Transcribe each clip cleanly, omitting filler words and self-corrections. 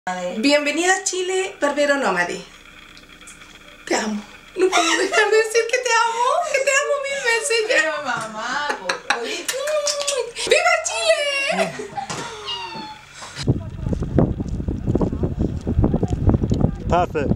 Bienvenida a Chile, barbero nómade. Te amo. No puedo dejar de decir que te amo mil veces. Pero mamá, ¡viva Chile! Perfect.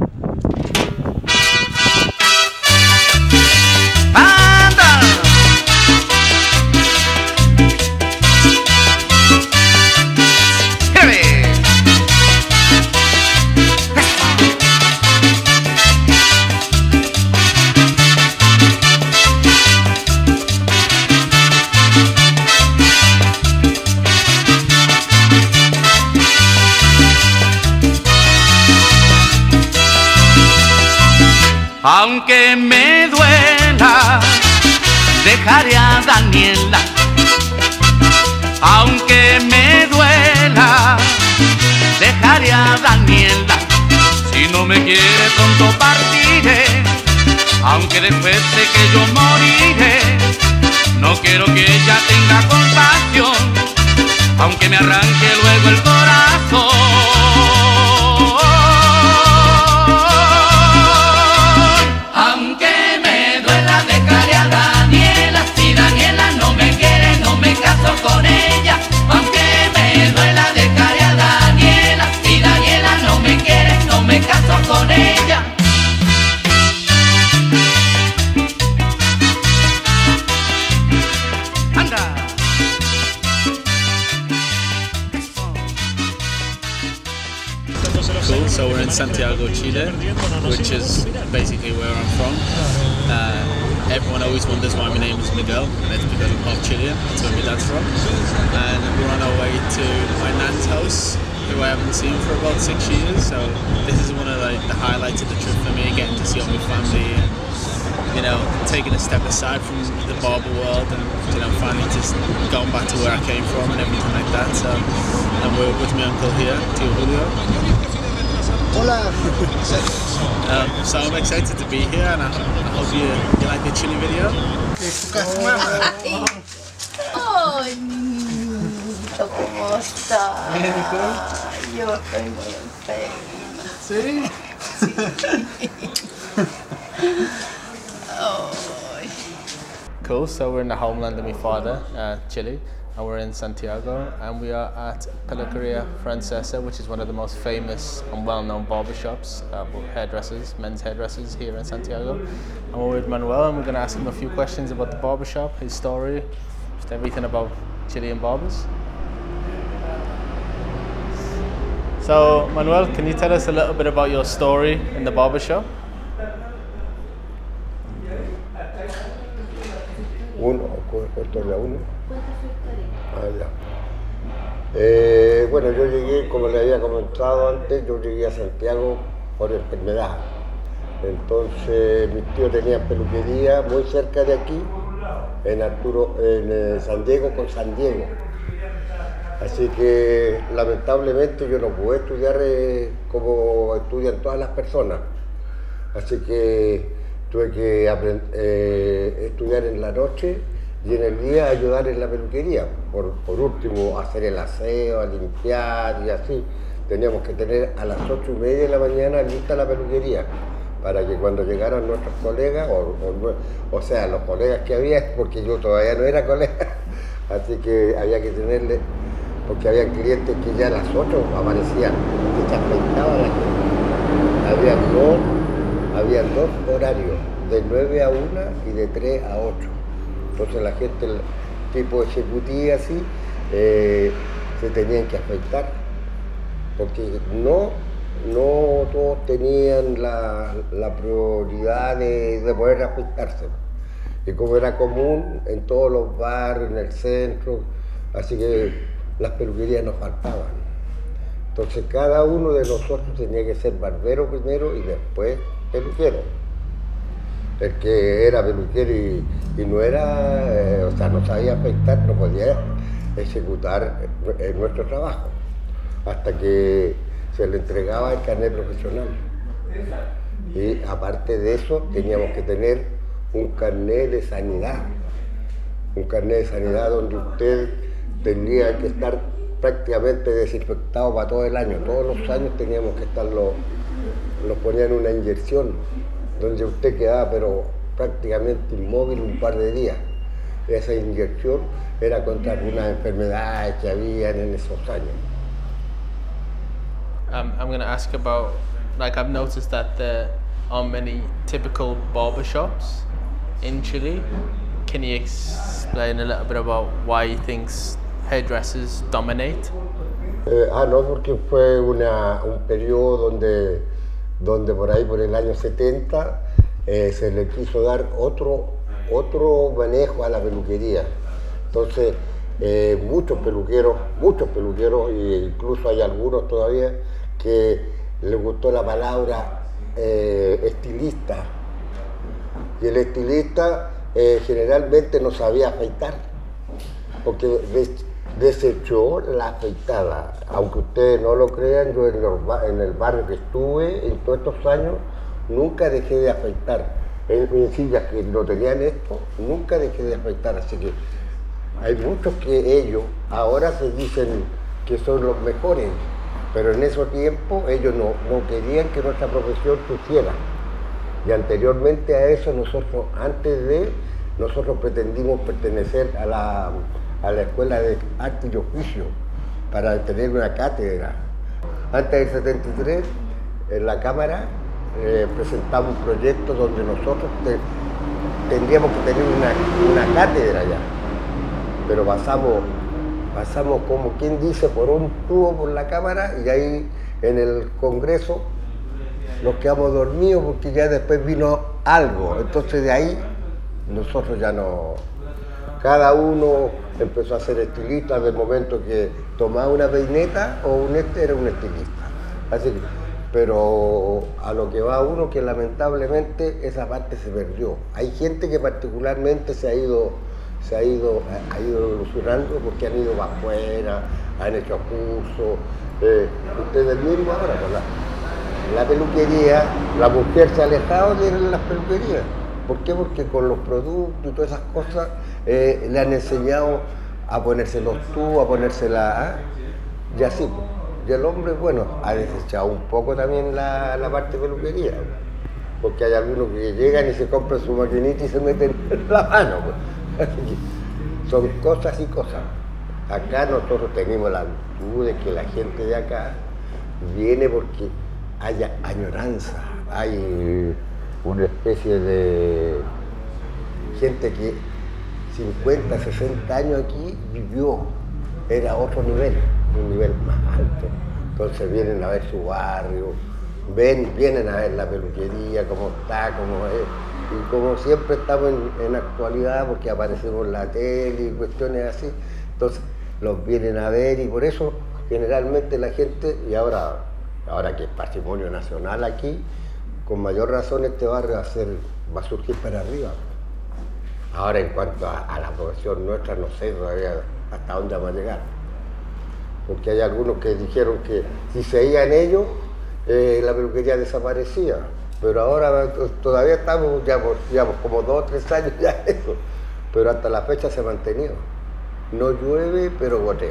Aunque me duela, dejaré a Daniela. Aunque me duela, dejaré a Daniela. Si no me quiere pronto partiré, aunque después de que yo moriré. No quiero que ella tenga compasión, aunque me arranque luego el corazón. Con ella, aunque me duela, dejaré a Daniela. Si Daniela no me quiere, no me caso con ella. Anda. Cool, so we're in Santiago, Chile, which is basically where I'm from. Everyone always wonders why my name is Miguel, and it's because I'm half Chilean. That's where my dad's from. And we're on our way to my nan's house, who I haven't seen for about 6 years. So this is one of the highlights of the trip for me, getting to see all my family and, you know, taking a step aside from the barber world and, you know, finally just going back to where I came from and everything like that. So, and we're with my uncle here, Tio Julio. Hola. So I'm excited to be here, and I hope you like the Chile video. Ay, niñito, ¿cómo estás? Yo estoy muy enferma. ¿Sí? Cool, so we're in the homeland of my father, Chile, and we're in Santiago, and we are at Peluqueria Francesa, which is one of the most famous and well-known barbershops, hairdressers, men's hairdressers here in Santiago. And we're with Manuel, and we're going to ask him a few questions about the barbershop, his story, just everything about Chilean barbers. So, Manuel, can you tell us a little bit about your story in the barbershop? Bueno, yo llegué, como le había comentado antes, yo llegué a Santiago por enfermedad. Entonces mis tíos tenían peluquería muy cerca de aquí, en San Diego con San Diego. Así que lamentablemente yo no pude estudiar como estudian todas las personas. Así que tuve que estudiar en la noche y en el día ayudar en la peluquería. Por último, hacer el aseo, limpiar y así. Teníamos que tener a las 8:30 de la mañana lista la peluquería para que cuando llegaran nuestros colegas, o sea, los colegas que había, porque yo todavía no era colega, así que había que tenerle, porque había clientes que ya a las 8 aparecían, que se afeitaba la gente. Habían dos horarios, de 9 a 1 y de 3 a 8. Entonces la gente, el tipo ejecutiva así, se tenían que afeitar, porque no todos tenían la prioridad de poder afeitarse. Y como era común en todos los barrios, en el centro, así que las peluquerías nos faltaban. Entonces cada uno de nosotros tenía que ser barbero primero y después peluquero. El que era peluquero y no era, o sea, no sabía afeitar, no podía ejecutar nuestro trabajo, hasta que se le entregaba el carnet profesional. Y aparte de eso, teníamos que tener un carnet de sanidad donde usted tenía que estar prácticamente desinfectado para todo el año. Todos los años teníamos que estarlo, nos ponían una inyección donde usted quedaba pero prácticamente inmóvil un par de días. Esa inyección era contra algunas enfermedades que habían en esos años. I'm going to ask about, like, I've noticed that there aren't many typical barbershops in Chile. Can you explain a little bit about why you think hairdressers dominate? No, porque fue un periodo donde por ahí, por el año 70, se le quiso dar otro manejo a la peluquería. Entonces, muchos peluqueros, e incluso hay algunos todavía, que les gustó la palabra estilista. Y el estilista generalmente no sabía afeitar, porque desechó la afeitada. Aunque ustedes no lo crean, yo en el barrio que estuve en todos estos años, nunca dejé de afeitar. En sillas que no tenían esto, nunca dejé de afeitar. Así que hay muchos que ellos ahora se dicen que son los mejores, pero en ese tiempo ellos no querían que nuestra profesión se hiciera. Y anteriormente a eso nosotros pretendimos pertenecer a la Escuela de Arte y Oficio para tener una cátedra. Antes del 73, en la Cámara presentamos un proyecto donde nosotros tendríamos que tener una cátedra ya, pero pasamos como quien dice por un tubo por la Cámara, y ahí en el Congreso nos quedamos dormidos porque ya después vino algo. Entonces de ahí nosotros ya no, cada uno empezó a ser estilista del momento que tomaba una peineta o era un estilista. Así que, pero a lo que va uno, que lamentablemente esa parte se perdió. Hay gente que particularmente se ha ido evolucionando porque han ido para afuera, han hecho cursos. Ustedes mismos ahora, con la peluquería, la mujer se ha alejado de las peluquerías. ¿Por qué? Porque con los productos y todas esas cosas le han enseñado a ponerse los tubos, a ponerse y así. Y el hombre, bueno, ha desechado un poco también la parte de peluquería, porque hay algunos que llegan y se compran su maquinita y se meten la mano. Pues. Son cosas y cosas. Acá nosotros tenemos la virtud de que la gente de acá viene porque hay añoranza, hay una especie de gente que 50, 60 años aquí vivió, era otro nivel, un nivel más alto. Entonces vienen a ver su barrio, vienen a ver la peluquería, cómo está, cómo es. Y como siempre estamos en actualidad, porque aparecemos en la tele y cuestiones así, entonces los vienen a ver, y por eso generalmente la gente, y ahora que es patrimonio nacional aquí, con mayor razón este barrio va a surgir para arriba. Ahora en cuanto a la profesión nuestra, no sé todavía hasta dónde vamos a llegar. Porque hay algunos que dijeron que si se iban ellos, la peluquería desaparecía. Pero ahora todavía estamos, llevamos como 2 o 3 años ya eso. Pero hasta la fecha se ha mantenido. No llueve, pero gotea.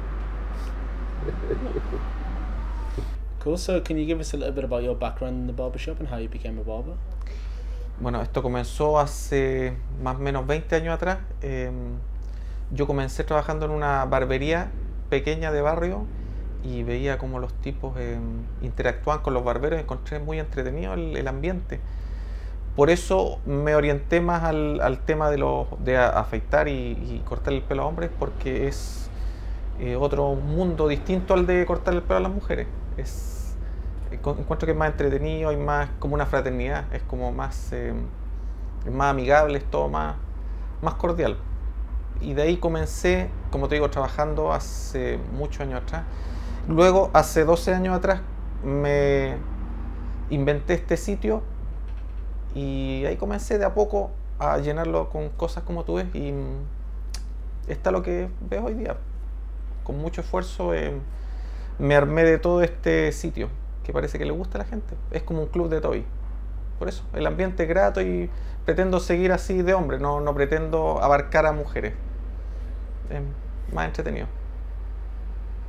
Cool. So, can you give us a little bit about your background in the barbershop and how you became a barber? Bueno, esto comenzó hace más o menos 20 años atrás. Yo comencé trabajando en una barbería pequeña de barrio y veía cómo los tipos interactuaban con los barberos. Encontré muy entretenido el ambiente. Por eso me orienté más al tema de afeitar y cortar el pelo a hombres, porque es otro mundo distinto al de cortar el pelo a las mujeres. Encuentro que es más entretenido, hay más como una fraternidad, es como más amigable, es todo más cordial. Y de ahí comencé, como te digo, trabajando hace muchos años atrás. Luego, hace 12 años atrás, me inventé este sitio y ahí comencé de a poco a llenarlo con cosas como tú ves, y está lo que ves hoy día. Con mucho esfuerzo me armé de todo este sitio que parece que le gusta a la gente. Es como un club de toy. Por eso, el ambiente es grato y pretendo seguir así de hombre, no pretendo abarcar a mujeres. Es más entretenido.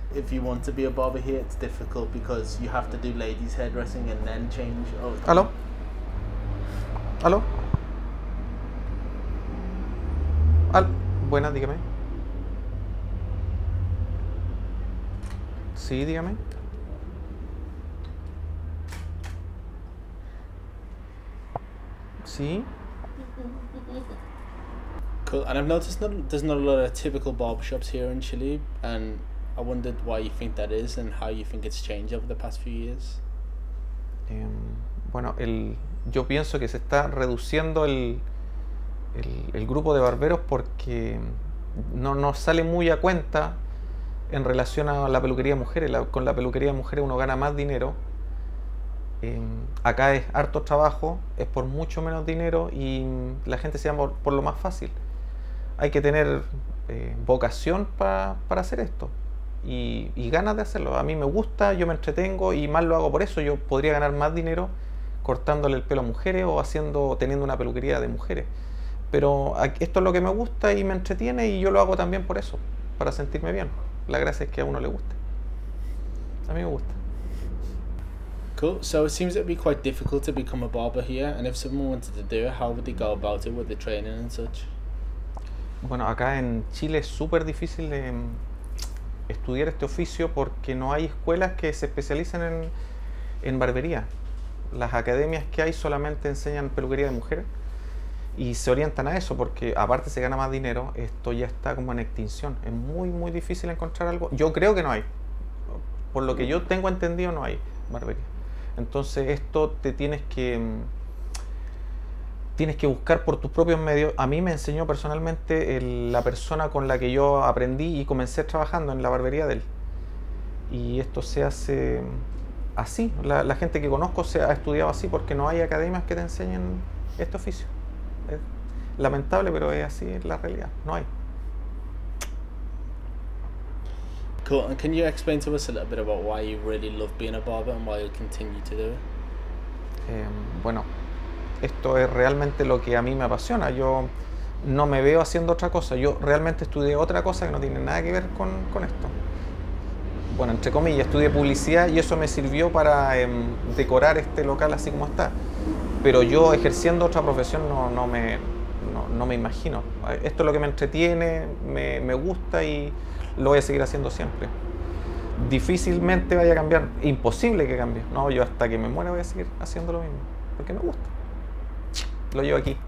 if you want to be a barber here, it's difficult because you have to do ladies' hairdressing and then change. Oh, ¿Aló? ¿Aló? Buenas, dígame. Sí, dígame. Sí. Cool. And I've noticed there's not a lot of typical barbershops here in Chile, and I wondered why you think that is and how you think it's changed over the past few years. Bueno, yo pienso que se está reduciendo el grupo de barberos porque no nos sale muy a cuenta en relación a la peluquería de mujeres. Con la peluquería de mujeres uno gana más dinero. Acá es harto trabajo, es por mucho menos dinero y la gente se llama por lo más fácil. Hay que tener vocación para hacer esto y ganas de hacerlo. A mí me gusta, yo me entretengo y más lo hago por eso. Yo podría ganar más dinero cortándole el pelo a mujeres o teniendo una peluquería de mujeres. Pero esto es lo que me gusta y me entretiene y yo lo hago también por eso, para sentirme bien. La gracia es que a uno le guste. A mí me gusta. Cool. So it seems it'd be quite difficult to become a barber here, and if someone wanted to do it, how would they go about it with the training and such? Bueno, acá en Chile es súper difícil estudiar este oficio porque no hay escuelas que se especialicen en barbería. Las academias que hay solamente enseñan peluquería de mujeres y se orientan a eso porque aparte se gana más dinero. Esto ya está como en extinción. Es muy difícil encontrar algo. Yo creo que no hay. Por lo que yo tengo entendido no hay barbería. Entonces esto te tienes que buscar por tus propios medios. A mí me enseñó personalmente la persona con la que yo aprendí y comencé trabajando en la barbería de él. Y esto se hace así. La gente que conozco se ha estudiado así porque no hay academias que te enseñen este oficio. Es lamentable, pero es así la realidad. No hay. Cool. And can you explain to us a little bit about why you really love being a barber and why you continue to do it? Bueno, esto es realmente lo que a mí me apasiona. Yo no me veo haciendo otra cosa. Yo realmente estudié otra cosa que no tiene nada que ver con esto. Bueno, entre comillas, estudié publicidad y eso me sirvió para decorar este local así como está. Pero yo ejerciendo otra profesión no me imagino. Esto es lo que me entretiene, me gusta y lo voy a seguir haciendo siempre. Difícilmente vaya a cambiar, imposible que cambie. No, yo hasta que me muera voy a seguir haciendo lo mismo, porque me gusta. Lo llevo aquí.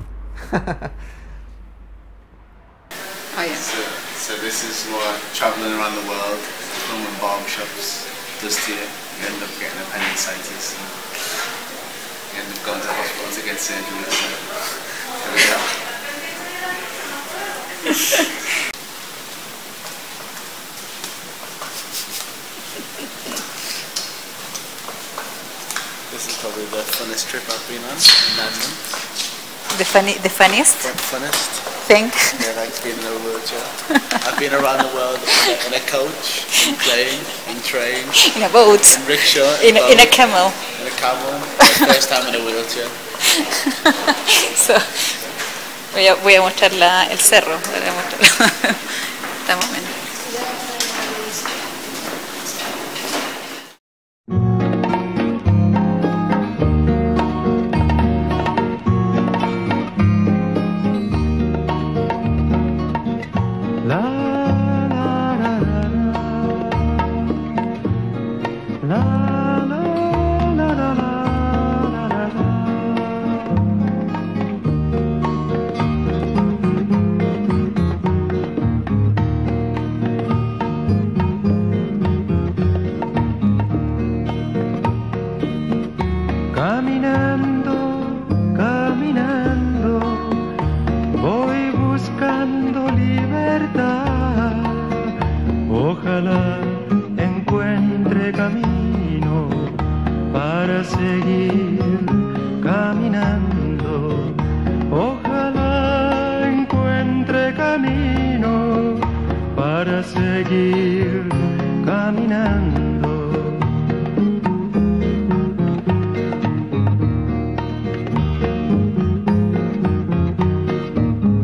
Oh, yeah. So this is what traveling around the world, filming barbershops does to you. You end up getting appendicitis. You end up going to the hospital to get surgery. So there we go. This is probably the funnest trip I've been on in 9 months. The funniest Funnest? thing? Yeah, like being in a wheelchair. I've been around the world in a coach, in plane, in train, In a boat. in rickshaw, In a camel. in a camel. My first time in a wheelchair. So, voy a mostrar el cerro. Voy a mostrar. Estamos bien.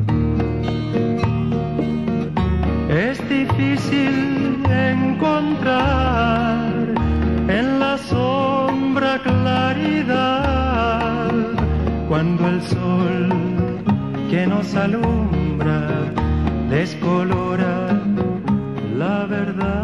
Es difícil encontrar la claridad, cuando el sol que nos alumbra descolora la verdad.